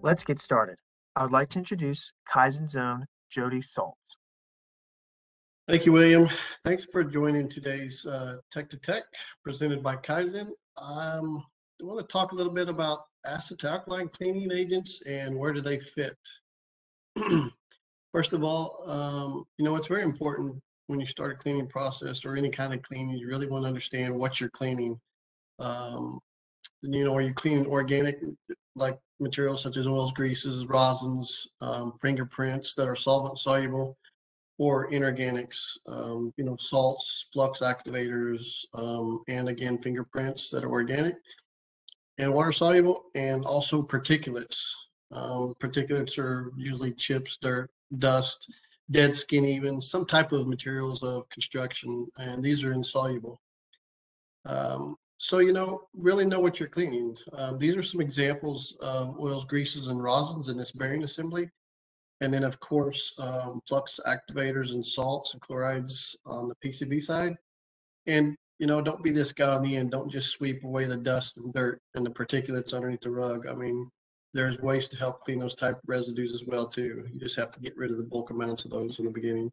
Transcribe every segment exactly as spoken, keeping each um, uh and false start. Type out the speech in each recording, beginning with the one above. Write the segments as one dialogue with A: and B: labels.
A: Let's get started. I would like to introduce KYZEN's own Jody Saultz.
B: Thank you, William. Thanks for joining today's uh, Tech to Tech presented by KYZEN. Um, I want to talk a little bit about acid-to-alkaline cleaning agents and where do they fit. First of all, um, you know, it's very important when you start a cleaning process or any kind of cleaning, you really want to understand what you're cleaning. Um, you know, are you cleaning organic, like materials such as oils, greases, rosins, um, fingerprints that are solvent-soluble, or inorganics, um, you know, salts, flux activators, um, and again, fingerprints that are organic and water-soluble, and also particulates. Um, particulates are usually chips, dirt, dust, dead skin even, some type of materials of construction, and these are insoluble. Um, so, you know, really know what you're cleaning. Um, these are some examples of oils, greases, and rosins in this bearing assembly. And then, of course, um, flux activators and salts and chlorides on the P C B side. And, you know, don't be this guy on the end. Don't just sweep away the dust and dirt and the particulates underneath the rug. I mean, there's ways to help clean those type of residues as well, too. You just have to get rid of the bulk amounts of those in the beginning.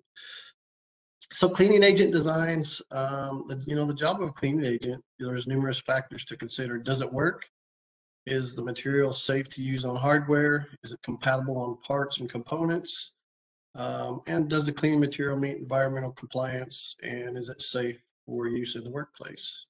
B: So cleaning agent designs, um, the, you know, the job of a cleaning agent, there's numerous factors to consider. Does it work? Is the material safe to use on hardware? Is it compatible on parts and components? Um, and does the cleaning material meet environmental compliance? And is it safe for use in the workplace?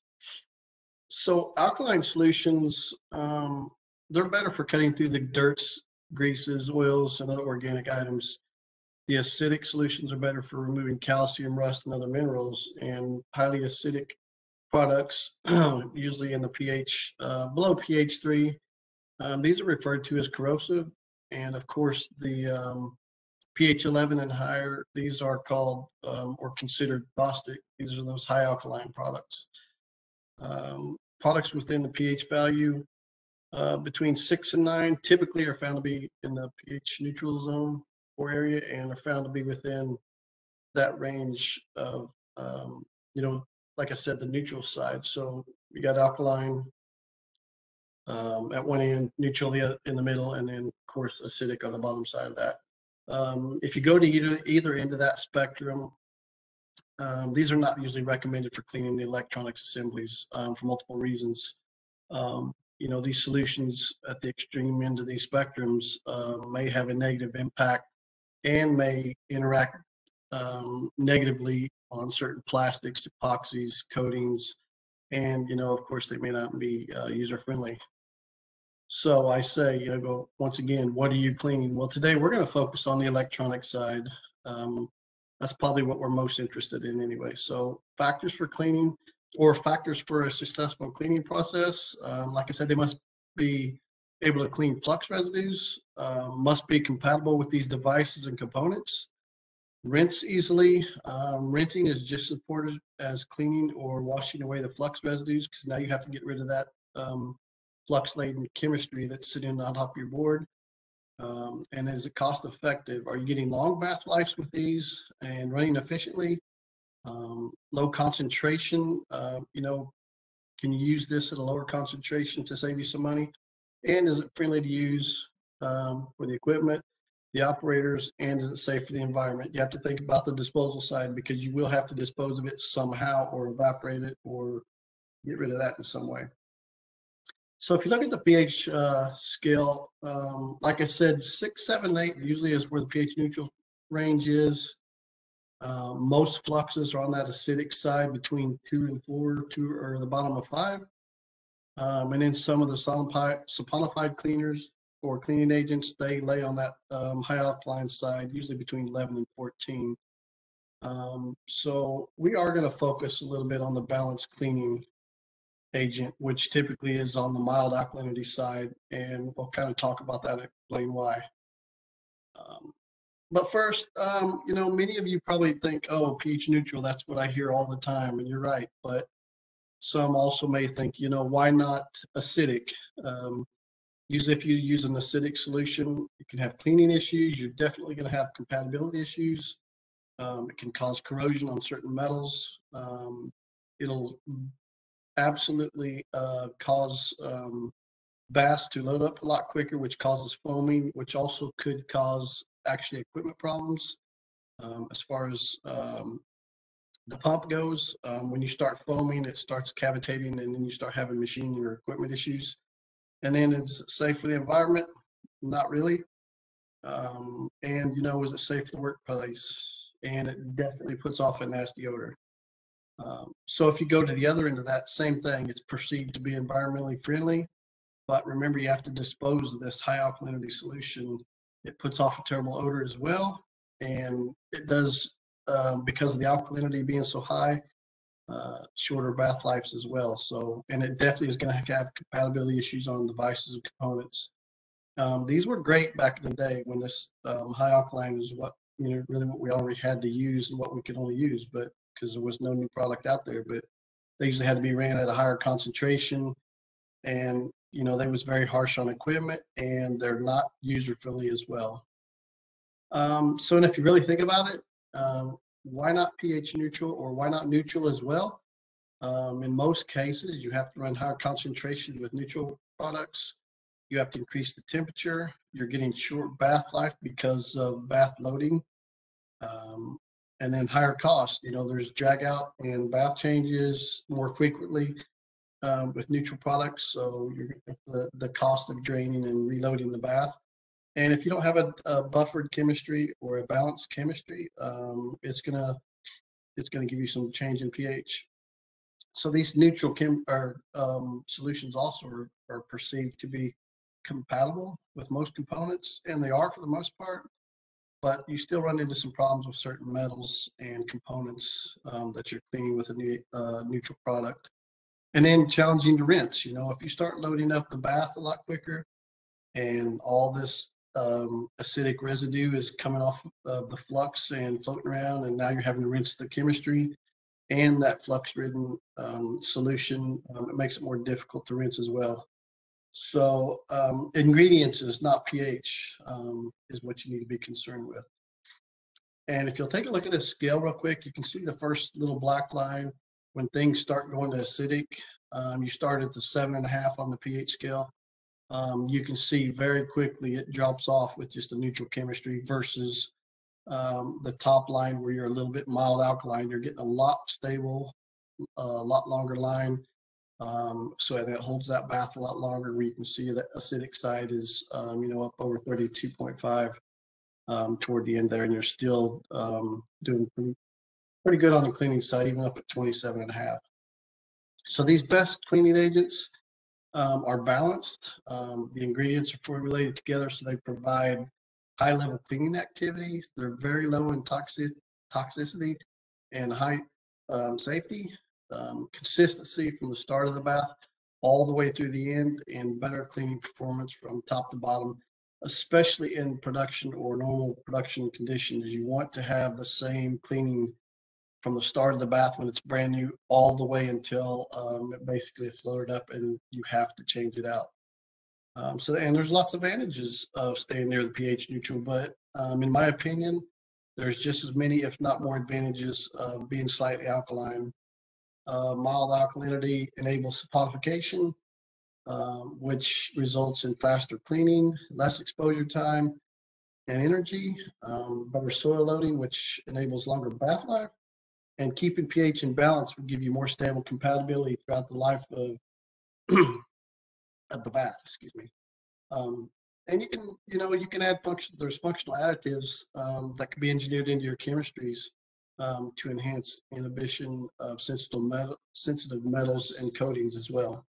B: So alkaline solutions, um, they're better for cutting through the dirts, greases, oils, and other organic items. The acidic solutions are better for removing calcium, rust, and other minerals. And highly acidic products, usually in the pH, uh, below pH three, um, these are referred to as corrosive. And of course, the um, pH eleven and higher, these are called um, or considered caustic. These are those high alkaline products. Um, products within the pH value uh, between six and nine typically are found to be in the pH neutral zone or area and are found to be within that range of, um, you know, like I said, the neutral side. So we got alkaline um, at one end, neutral in the middle, and then of course acidic on the bottom side of that. Um, if you go to either either end of that spectrum, um, these are not usually recommended for cleaning the electronics assemblies um, for multiple reasons. Um, you know, these solutions at the extreme end of these spectrums uh, may have a negative impact and may interact um, negatively on certain plastics, epoxies, coatings, and, you know, of course, they may not be uh, user-friendly. So I say, you know, go once again, what are you cleaning? Well, today we're going to focus on the electronic side. Um, that's probably what we're most interested in anyway. So factors for cleaning or factors for a successful cleaning process. Um, like I said, they must be able to clean flux residues, uh, must be compatible with these devices and components, rinse easily. Um, rinsing is just as important as cleaning or washing away the flux residues because now you have to get rid of that um, flux-laden chemistry that's sitting on top of your board. Um, and is it cost effective? Are you getting long bath lives with these and running efficiently? Um, low concentration, uh, you know, can you use this at a lower concentration to save you some money? And is it friendly to use um, for the equipment, the operators, and is it safe for the environment? You have to think about the disposal side because you will have to dispose of it somehow or evaporate it or get rid of that in some way. So if you look at the pH uh, scale, um, like I said, six, seven, eight usually is where the pH neutral range is. Uh, most fluxes are on that acidic side between two and four, two or the bottom of five. Um, and then some of the saponified cleaners or cleaning agents, they lay on that um, high alkaline side, usually between eleven and fourteen. Um, so we are going to focus a little bit on the balanced cleaning agent, which typically is on the mild alkalinity side, and we'll kind of talk about that and explain why. Um, but first, um, you know, many of you probably think, oh, pH neutral, that's what I hear all the time, and you're right, but some also may think, you know, why not acidic? Um, usually if you use an acidic solution, you can have cleaning issues, you're definitely going to have compatibility issues. Um, it can cause corrosion on certain metals. Um, it'll absolutely uh, cause um, baths to load up a lot quicker, which causes foaming, which also could cause actually equipment problems. Um, as far as um, the pump goes, um, when you start foaming, it starts cavitating, and then you start having machine or equipment issues. And then it's safe for the environment? Not really. Um, and you know, is it safe for the workplace? And it definitely puts off a nasty odor. Um, so if you go to the other end of that, same thing. It's perceived to be environmentally friendly, but remember, you have to dispose of this high alkalinity solution. It puts off a terrible odor as well, and it does, um, because of the alkalinity being so high, uh, shorter bath lives as well. So, and it definitely is going to have compatibility issues on devices and components. Um, these were great back in the day when this um, high alkaline is what, you know, really what we already had to use and what we could only use, but because there was no new product out there. But they usually had to be ran at a higher concentration, and you know, they was very harsh on equipment, and they're not user friendly as well. Um, so, and if you really think about it, um, why not pH neutral, or why not neutral as well? Um, in most cases, you have to run higher concentrations with neutral products. You have to increase the temperature. You're getting short bath life because of bath loading, um, and then higher cost. You know, there's drag out and bath changes more frequently um, with neutral products. So you're the, the cost of draining and reloading the bath. And if you don't have a, a buffered chemistry or a balanced chemistry, um, it's gonna it's gonna give you some change in pH. So these neutral chem or um, solutions also are, are perceived to be compatible with most components, and they are for the most part. But you still run into some problems with certain metals and components um, that you're cleaning with a new, uh, neutral product. And then challenging to rinse. You know, if you start loading up the bath a lot quicker, and all this um, acidic residue is coming off of the flux and floating around, and now you're having to rinse the chemistry and that flux-ridden um, solution, um, it makes it more difficult to rinse as well. So um, ingredients is not pH um, is what you need to be concerned with. And if you'll take a look at this scale real quick, you can see the first little black line. When things start going to acidic, um, you start at the seven and a half on the pH scale. Um, you can see very quickly it drops off with just a neutral chemistry versus um, the top line where you're a little bit mild alkaline. You're getting a lot stable, a lot longer line. Um, so it holds that bath a lot longer, where you can see that acidic side is, um, you know, up over thirty-two point five um, toward the end there, and you're still um, doing pretty, pretty good on the cleaning side, even up at twenty-seven and a half. So these best cleaning agents um, are balanced. Um, the ingredients are formulated together so they provide high level cleaning activity. They're very low in toxic, toxicity and high um, safety, um, consistency from the start of the bath all the way through the end, and better cleaning performance from top to bottom, especially in production or normal production conditions. You want to have the same cleaning from the start of the bath when it's brand new all the way until um, it basically it's loaded up and you have to change it out. Um, so, and there's lots of advantages of staying near the pH neutral, but um, in my opinion, there's just as many, if not more, advantages of being slightly alkaline. Uh, mild alkalinity enables saponification, um, which results in faster cleaning, less exposure time and energy, um, better soil loading, which enables longer bath life, and keeping pH in balance will give you more stable compatibility throughout the life of, of the bath, excuse me. Um, and you can, you know, you can add function, there's functional additives um, that can be engineered into your chemistries um, to enhance inhibition of sensitive, metal, sensitive metals and coatings as well.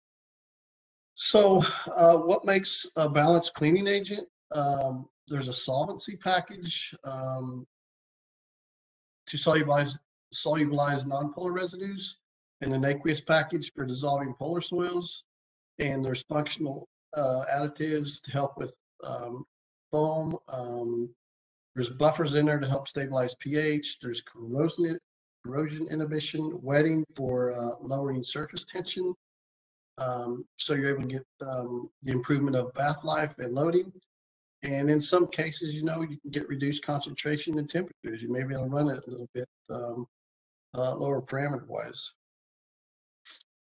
B: So uh, what makes a balanced cleaning agent? Um, there's a solvency package um, to solubilize, solubilize nonpolar residues, and an aqueous package for dissolving polar soils. And there's functional uh, additives to help with um, foam. Um, there's buffers in there to help stabilize pH. There's corrosion, corrosion inhibition, wetting for uh, lowering surface tension. Um, so you're able to get um, the improvement of bath life and loading. And in some cases, you know, you can get reduced concentration and temperatures. You may be able to run it a little bit um, uh, lower parameter wise.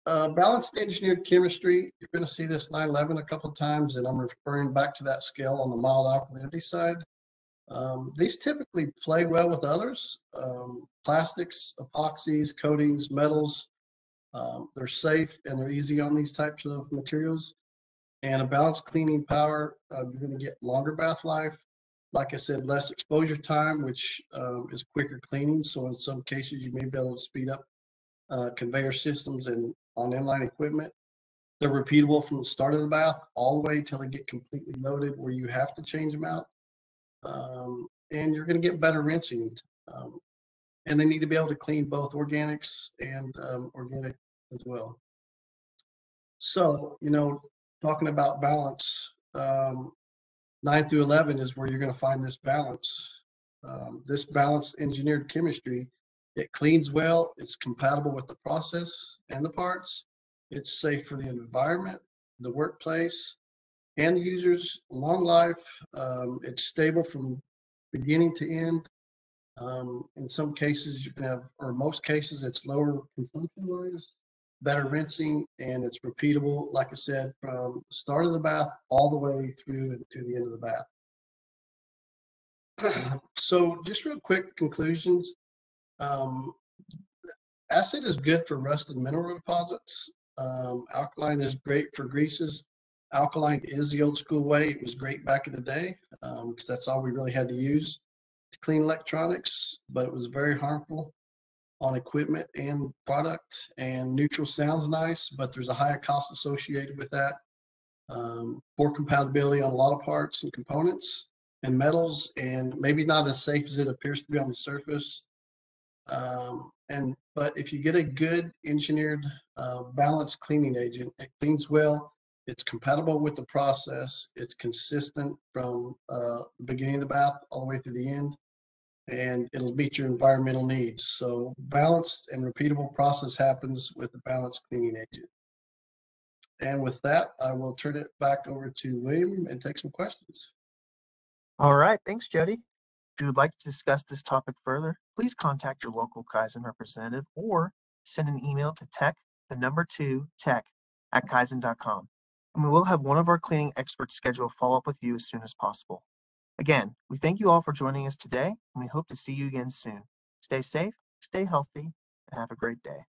B: Uh, balanced engineered chemistry, you're going to see this nine eleven a couple of times, and I'm referring back to that scale on the mild alkalinity side. Um, these typically play well with others, um, plastics, epoxies, coatings, metals. Um, they're safe and they're easy on these types of materials. And a balanced cleaning power, uh, you're going to get longer bath life. Like I said, less exposure time, which um, is quicker cleaning. So in some cases, you may be able to speed up uh, conveyor systems and on inline equipment. They're repeatable from the start of the bath all the way till they get completely loaded where you have to change them out. Um, and you're going to get better rinsing. Um, and they need to be able to clean both organics and um, organic as well. So, you know, talking about balance, um, nine through eleven is where you're going to find this balance. Um, this balanced engineered chemistry, it cleans well, it's compatible with the process and the parts, it's safe for the environment, the workplace, and the users, long life, um, it's stable from beginning to end. Um, in some cases, you can have, or most cases, it's lower consumption wise, better rinsing, and it's repeatable, like I said, from the start of the bath all the way through to the end of the bath. So just real quick conclusions. Um, acid is good for rust and mineral deposits. Um, alkaline is great for greases. Alkaline is the old school way. It was great back in the day because um, that's all we really had to use to clean electronics, but it was very harmful on equipment and product. And neutral sounds nice, but there's a higher cost associated with that. Um, poor compatibility on a lot of parts and components and metals, and maybe not as safe as it appears to be on the surface. Um, and but if you get a good engineered uh, balanced cleaning agent, it cleans well. It's compatible with the process. It's consistent from uh, the beginning of the bath all the way through the end, and it'll meet your environmental needs. So balanced and repeatable process happens with the balanced cleaning agent. And with that, I will turn it back over to William and take some questions.
A: All right, thanks, Jody. If you would like to discuss this topic further, please contact your local KYZEN representative or send an email to tech, the number two, tech at kaizen dot com. And we will have one of our cleaning experts schedule a follow-up with you as soon as possible. Again, we thank you all for joining us today, and we hope to see you again soon. Stay safe, stay healthy, and have a great day.